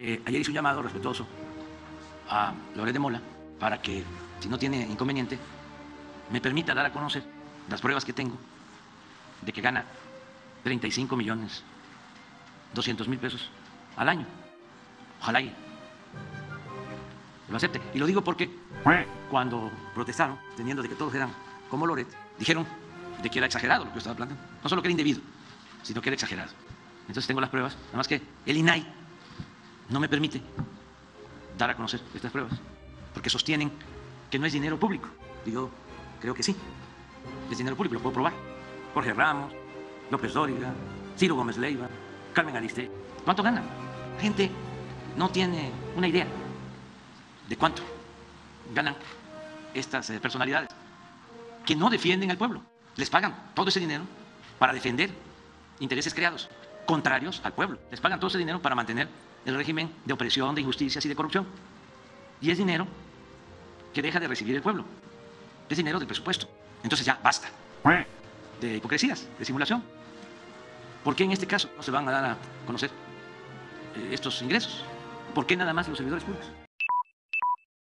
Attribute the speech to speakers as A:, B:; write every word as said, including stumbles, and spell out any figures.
A: Eh, ayer hice un llamado respetuoso a Loret de Mola para que, si no tiene inconveniente, me permita dar a conocer las pruebas que tengo de que gana treinta y cinco millones doscientos mil pesos al año. Ojalá y lo acepte. Y lo digo porque cuando protestaron, teniendo de que todos eran como Loret, dijeron de que era exagerado lo que yo estaba planteando. No solo que era indebido, sino que era exagerado. Entonces tengo las pruebas, nada más que el I N A I no me permite dar a conocer estas pruebas, porque sostienen que no es dinero público. Y yo creo que sí, es dinero público, lo puedo probar. Jorge Ramos, López Dóriga, Ciro Gómez Leiva, Carmen Aristegui. ¿Cuánto ganan? La gente no tiene una idea de cuánto ganan estas eh, personalidades que no defienden al pueblo. Les pagan todo ese dinero para defender intereses creados, contrarios al pueblo. Les pagan todo ese dinero para mantener el régimen de opresión, de injusticias y de corrupción. Y es dinero que deja de recibir el pueblo. Es dinero del presupuesto. Entonces ya basta de hipocresías, de simulación. ¿Por qué en este caso no se van a dar a conocer eh, estos ingresos? ¿Por qué nada más los servidores públicos?